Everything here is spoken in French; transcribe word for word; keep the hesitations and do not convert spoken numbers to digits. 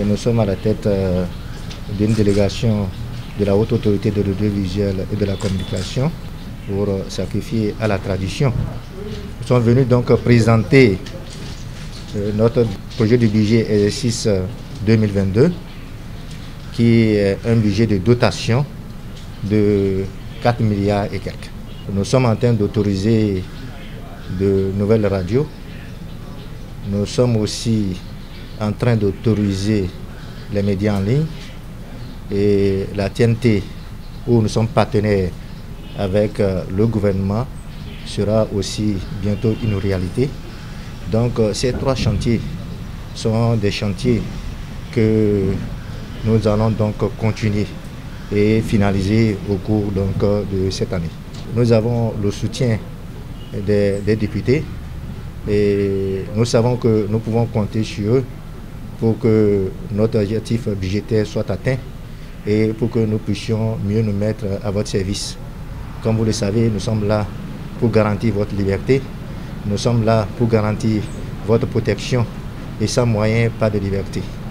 nous sommes à la tête euh, d'une délégation de la Haute Autorité de l'audiovisuel et de la communication pour euh, sacrifier à la tradition. Nous sommes venus donc présenter euh, notre projet de budget exercice deux mille vingt-deux, qui est un budget de dotation de quatre milliards et quelques. Nous sommes en train d'autoriser de nouvelles radios. Nous sommes aussi en train d'autoriser les médias en ligne et la T N T, où nous sommes partenaires avec le gouvernement, sera aussi bientôt une réalité. Donc ces trois chantiers sont des chantiers que nous allons donc continuer et finaliser au cours donc de cette année. Nous avons le soutien des, des députés et nous savons que nous pouvons compter sur eux pour que notre objectif budgétaire soit atteint et pour que nous puissions mieux nous mettre à votre service. Comme vous le savez, nous sommes là pour garantir votre liberté, nous sommes là pour garantir votre protection et sans moyen, pas de liberté.